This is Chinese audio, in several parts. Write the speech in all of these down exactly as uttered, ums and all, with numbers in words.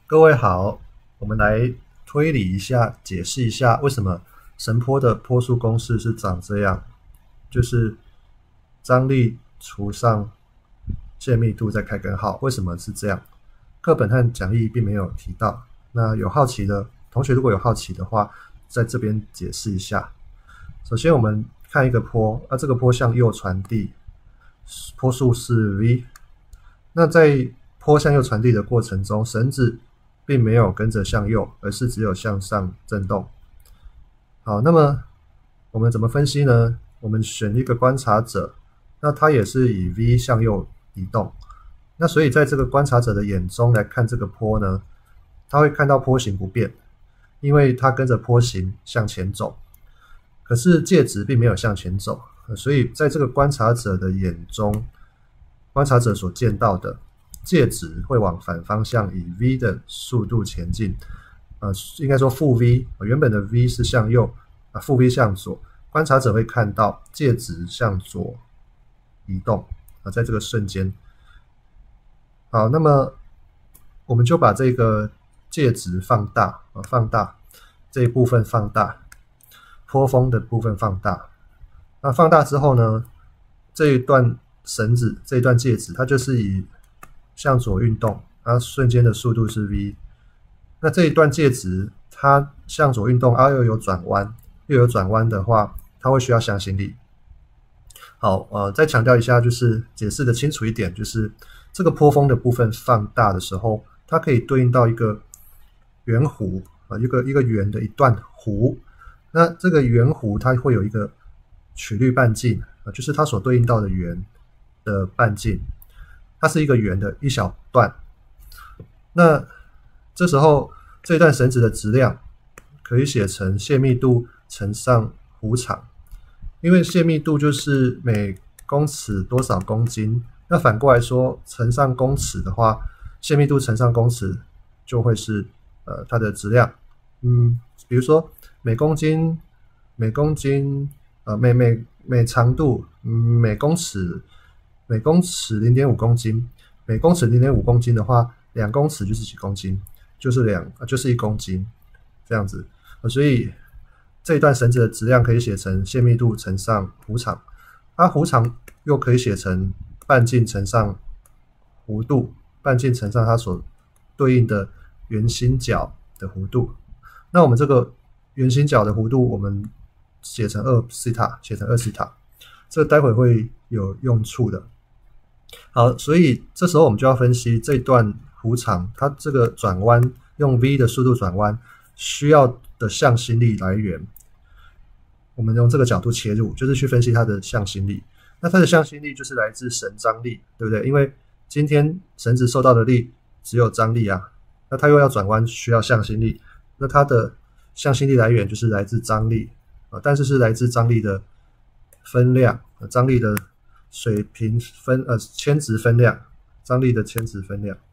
各位好，我们来推理一下，解释一下为什么神坡的坡数公式是长这样，就是张力除上线密度再开根号，为什么是这样？课本和讲义并没有提到。那有好奇的同学，如果有好奇的话，在这边解释一下。首先，我们看一个坡，啊，这个坡向右传递，坡数是 v。那在坡向右传递的过程中，绳子并没有跟着向右，而是只有向上震动。好，那么我们怎么分析呢？我们选一个观察者，那他也是以 v 向右移动。那所以在这个观察者的眼中来看这个坡呢，他会看到坡形不变，因为他跟着坡形向前走。可是介质并没有向前走，所以在这个观察者的眼中，观察者所见到的介质会往反方向以 v 的速度前进，呃，应该说负 v， 原本的 v 是向右，啊，负 v 向左，观察者会看到介质向左移动，啊，在这个瞬间。好，那么我们就把这个介质放大，啊，放大这一部分放大，坡峰的部分放大。那放大之后呢，这一段绳子，这一段介质，它就是以向左运动，它瞬间的速度是 v。那这一段介质它向左运动，啊，又有转弯，又有转弯的话，它会需要向心力。好，呃，再强调一下，就是解释的清楚一点，就是这个坡峰的部分放大的时候，它可以对应到一个圆弧，呃，一个一个圆的一段弧。那这个圆弧它会有一个曲率半径，呃，就是它所对应到的圆的半径，它是一个圆的一小段。那这时候这段绳子的质量可以写成线密度乘上弧长，因为线密度就是每公尺多少公斤，那反过来说乘上公尺的话，线密度乘上公尺就会是呃它的质量。嗯，比如说每公斤每公斤呃每每每长度，嗯，每公尺每公尺 零点五公斤，每公尺 零点五公斤的话，两公尺就是几公斤？就是两就是一公斤这样子。呃、所以这一段绳子的质量可以写成线密度乘上弧长，它弧长又可以写成半径乘上弧度，半径乘上它所对应的圆心角的弧度。那我们这个圆心角的弧度，我们写成二西塔，写成二西塔，这待会会有用处的。好，所以这时候我们就要分析这段弧长，它这个转弯用 v 的速度转弯需要的向心力来源。我们用这个角度切入，就是去分析它的向心力。那它的向心力就是来自绳张力，对不对？因为今天绳子受到的力只有张力啊，那它又要转弯需要向心力，那它的向心力来源就是来自张力，呃、但是是来自张力的分量，呃、张力的水平分呃牵值分量，张力的牵值分量。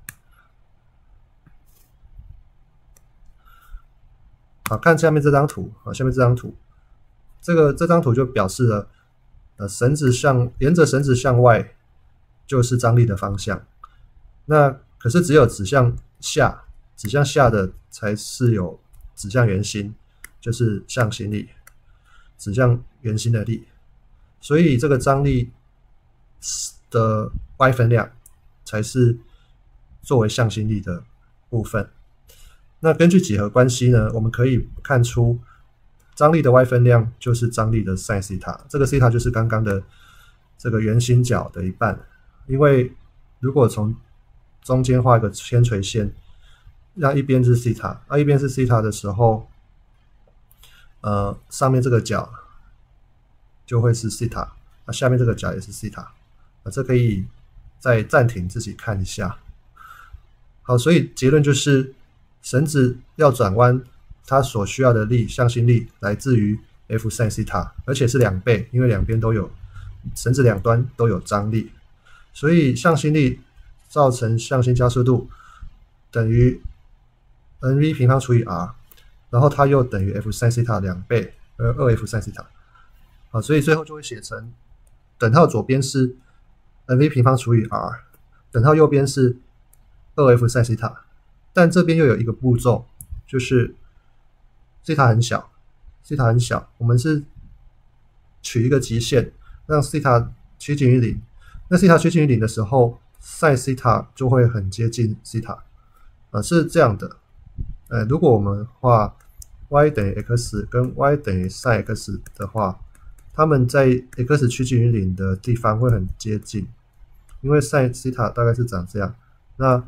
好，看下面这张图，好，下面这张图，这个这张图就表示了，呃，绳子向沿着绳子向外就是张力的方向，那可是只有指向下，指向下的才是有指向圆心，就是向心力，指向圆心的力，所以这个张力的 y 分量才是作为向心力的部分。那根据几何关系呢，我们可以看出张力的 y 分量就是张力的 sin 西塔，这个西塔就是刚刚的这个圆心角的一半。因为如果从中间画一个铅垂线，让一边是西塔，而一边是西塔的时候，呃，上面这个角就会是西塔，那下面这个角也是西塔，啊，这可以再暂停自己看一下。好，所以结论就是绳子要转弯，它所需要的力，向心力来自于 F sin 西塔，而且是两倍，因为两边都有绳子两端都有张力，所以向心力造成向心加速度等于 nv 平方除以 r， 然后它又等于 F sin 西塔两倍，呃 二 F sin 西塔。好，所以最后就会写成等号左边是 nv 平方除以 r， 等号右边是二 F sin 西塔。 但这边又有一个步骤，就是西塔很小，西塔很小，我们是取一个极限，让西塔趋近于零。那西塔趋近于零的时候 ，sin 西塔就会很接近西塔，呃，是这样的。呃，如果我们画 y 等于 x 跟 y 等于 sin x 的话，它们在 x 趋近于零的地方会很接近，因为 sin 西塔大概是长这样，那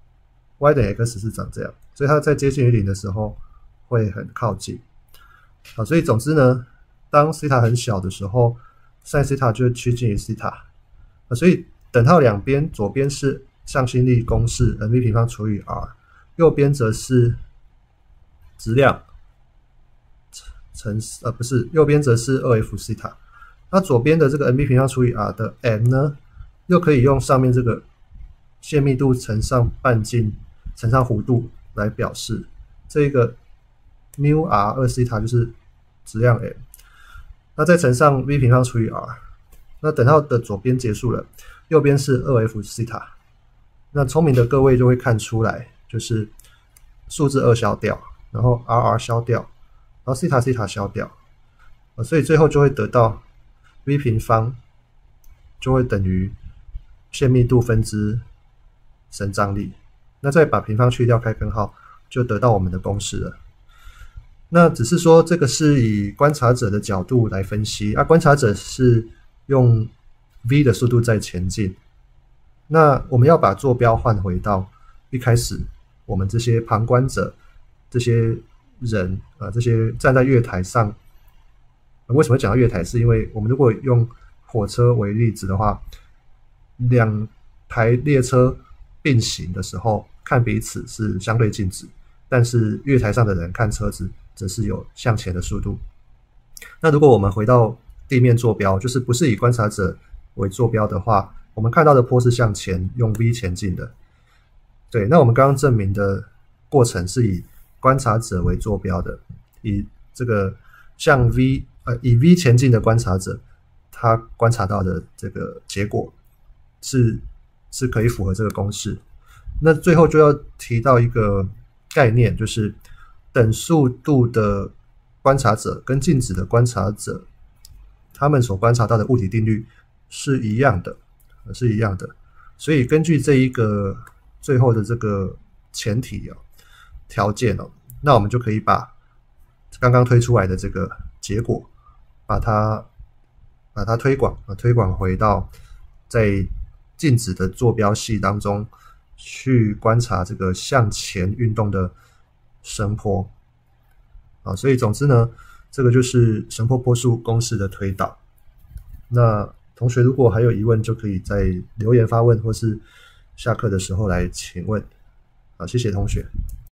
y 等于 x 是长这样，所以它在接近于零的时候会很靠近。好，所以总之呢，当西塔很小的时候 ，sin 西塔就会趋近于西塔。所以等号两边，左边是向心力公式 mv 平方除以 r， 右边则是质量乘呃不是，右边则是 二 f 西塔。那左边的这个 mv 平方除以 r 的 m 呢，又可以用上面这个线密度乘上半径乘上弧度来表示。这个 μ r 二西塔就是质量 m， 那再乘上 v 平方除以 r。那等号的左边结束了，右边是 二 f 西塔。那聪明的各位就会看出来，就是数字二消掉，然后 r r 消掉，然后西塔西塔消掉，所以最后就会得到 v 平方就会等于线密度分之伸张力。那再把平方去掉开根号，就得到我们的公式了。那只是说这个是以观察者的角度来分析，啊，观察者是用 v 的速度在前进。那我们要把坐标换回到一开始我们这些旁观者这些人啊，这些站在月台上，为什么会讲到月台？是因为我们如果用火车为例子的话，两台列车并行的时候，看彼此是相对静止，但是月台上的人看车子则是有向前的速度。那如果我们回到地面坐标，就是不是以观察者为坐标的话，我们看到的坡是向前用 v 前进的。对，那我们刚刚证明的过程是以观察者为坐标的，以这个向 v 呃以 v 前进的观察者，他观察到的这个结果是是可以符合这个公式。那最后就要提到一个概念，就是等速度的观察者跟静止的观察者，他们所观察到的物体定律是一样的，是一样的。所以根据这一个最后的这个前提哦条件哦，那我们就可以把刚刚推出来的这个结果，把它把它推广推广回到在静止的坐标系当中去观察这个向前运动的声波啊。所以总之呢，这个就是声波波速公式的推导。那同学如果还有疑问，就可以在留言发问，或是下课的时候来请问。好，谢谢同学。